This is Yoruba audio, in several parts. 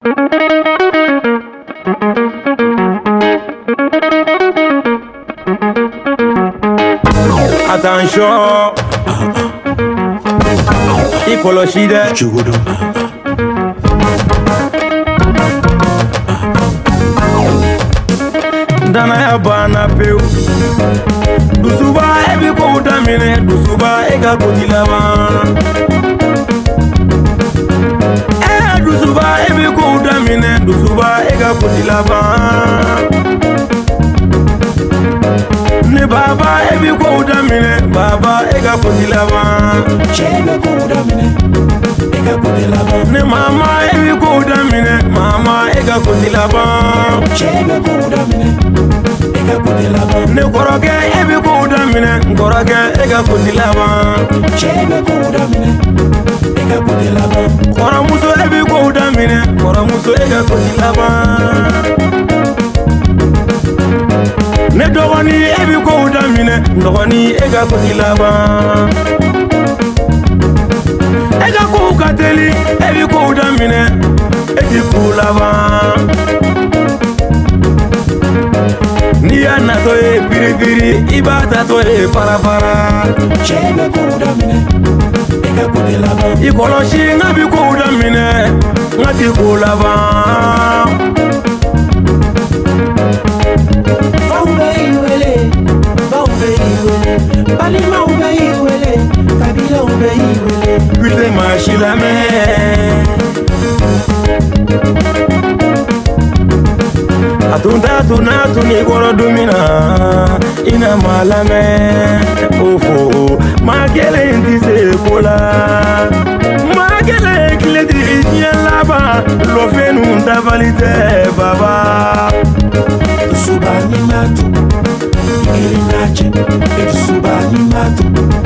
Attention, Ikoloside Chugudu. Dana ya bana peu Dusuba ebi ko udamine Dusuba ega kodilaba Dusuba ebi ko udamine Dusuba ega kodilaba Ne baba ebi ko udamine Baba ega kodilaba Chebe ko udamine ega kodilaba Ne mama ebi ko udamine Mama ega kodilaba Chebe ko udamine Ne koroke ebi ko udamine Koroke ega kodilaba Chebe ko udamine ega kodilaba Koromuso ebi ko udamine Koromuso ega kodilaba Ne dogoni ebi ko udamine Dogoni ega kodilaba Ega ko kateli ebi ko udamine Egi kulaba Niya nato e piripiri ibata to e parapara Chebe ko udamine ega kodilaba Ikoloshi ngabi ko udamine ngati kulaba Baumbe iwele Balima ube iwele Kabila ube iwele Kute mashilame Atunta tuni goro dumina Ina malame Ofo Magele inti se kola Magele kiledi nyelaba Lofenu ndavalite baba Subani matu Ili nache Subani matu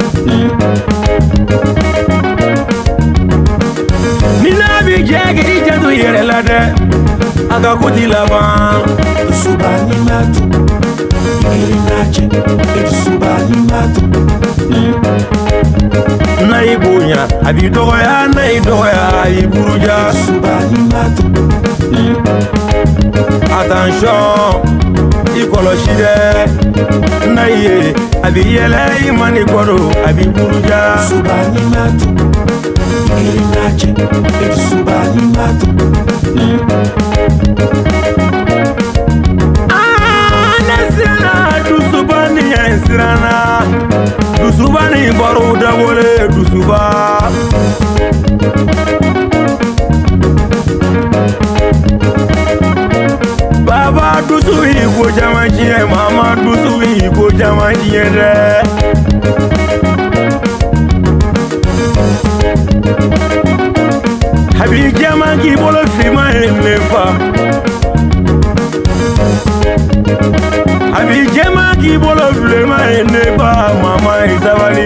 Nina bijegi ijadu yerelade Aga kodilaba Subani matu Ili nache Subani matu Na ibunya Abidoya na idoya Iburuja Subani matu Attention Ikoloside Na iye Abiyele imani koro Abiburuja Subani matu Ili nache Subani matu Dusubani ensirana Dusubani baro dabole Dusuba Baba dusu iko jamajiye Mama dusu iko jamajiye de Habi jamaki bolo fima enefa Abi jema ki bolo flema eneba mama izawali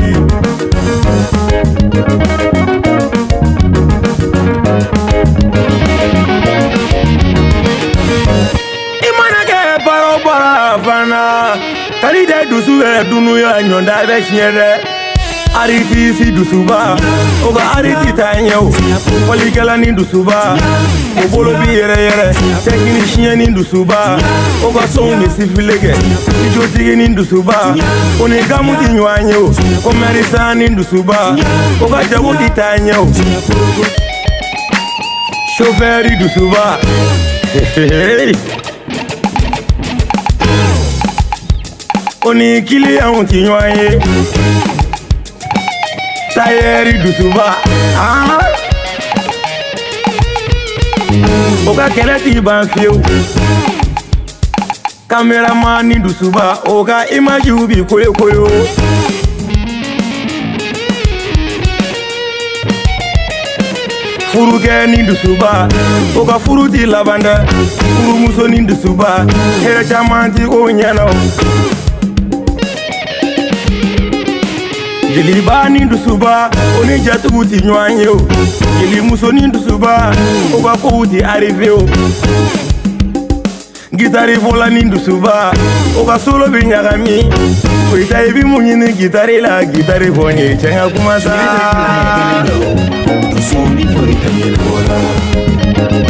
Imana ke baro bara fana Kali de dusu dunu ya nyonda be shiere Ariti si dusuba Oga ariti tanyo Walikala ni dusuba Obolo bi yere Technicien ni dusuba Oga son ni sifilege Ijotigi ni dusuba Oni gamu di nwanyo Komerisa ni dusuba Oga jago di tanyo Chauffeur dusuba Oni kili ya unti nwanyo Tayeri dusuba Oga keleti banfio Cameraman ni dusuba Oga image ubi koyo koyo Furuke ni dusuba Oga furuti lavanda Furu muso ni dusuba Here chamanti ko nyano Jeli ba ni dusuba Oni jatu uti nwanyo Jeli muso ni dusuba Oga ko uti arriveo Gitari vola ni dusuba Oga solo binyagami Oita ebi munyini gitari la Gitari vonye Chenga kumasa Tusoni for italiano vola